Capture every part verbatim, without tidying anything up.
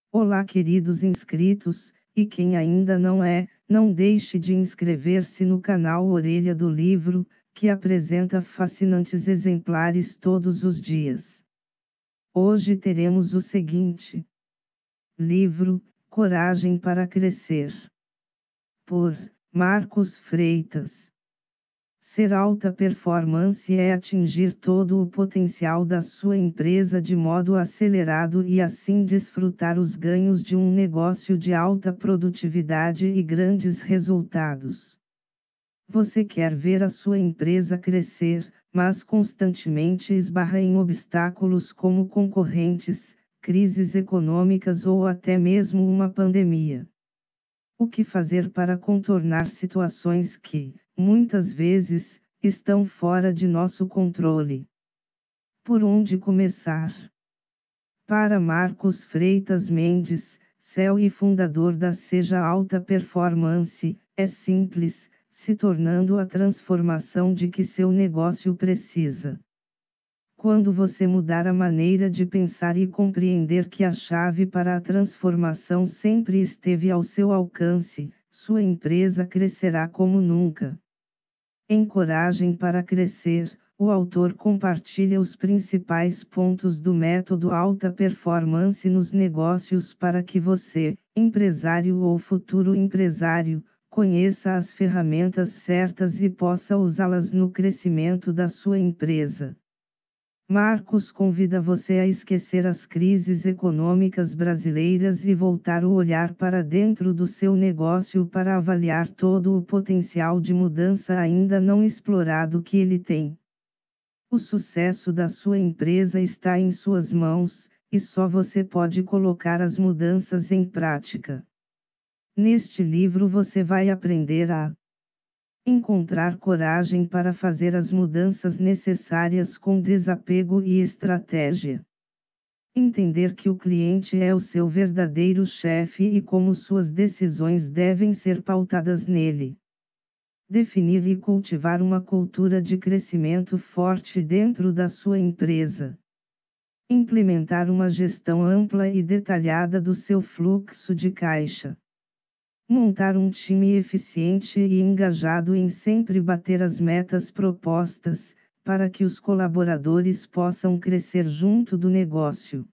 Olá, queridos inscritos, e quem ainda não é, não deixe de inscrever-se no canal Orelha do Livro, que apresenta fascinantes exemplares todos os dias. Hoje teremos o seguinte livro: Coragem para Crescer, por Marcos Freitas. Ser alta performance é atingir todo o potencial da sua empresa de modo acelerado e assim desfrutar os ganhos de um negócio de alta produtividade e grandes resultados. Você quer ver a sua empresa crescer, mas constantemente esbarra em obstáculos como concorrentes, crises econômicas ou até mesmo uma pandemia. O que fazer para contornar situações que, muitas vezes, estão fora de nosso controle? Por onde começar? Para Marcos Freitas Mendes, C E O e fundador da Seja Alta Performance, é simples, se tornando a transformação de que seu negócio precisa. Quando você mudar a maneira de pensar e compreender que a chave para a transformação sempre esteve ao seu alcance, sua empresa crescerá como nunca. Em Coragem para Crescer, o autor compartilha os principais pontos do método Alta Performance nos negócios para que você, empresário ou futuro empresário, conheça as ferramentas certas e possa usá-las no crescimento da sua empresa. Marcos convida você a esquecer as crises econômicas brasileiras e voltar o olhar para dentro do seu negócio para avaliar todo o potencial de mudança ainda não explorado que ele tem. O sucesso da sua empresa está em suas mãos, e só você pode colocar as mudanças em prática. Neste livro você vai aprender a encontrar coragem para fazer as mudanças necessárias com desapego e estratégia. Entender que o cliente é o seu verdadeiro chefe e como suas decisões devem ser pautadas nele. Definir e cultivar uma cultura de crescimento forte dentro da sua empresa. Implementar uma gestão ampla e detalhada do seu fluxo de caixa. Montar um time eficiente e engajado em sempre bater as metas propostas, para que os colaboradores possam crescer junto do negócio.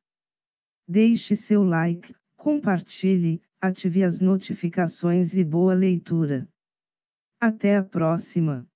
Deixe seu like, compartilhe, ative as notificações e boa leitura. Até a próxima!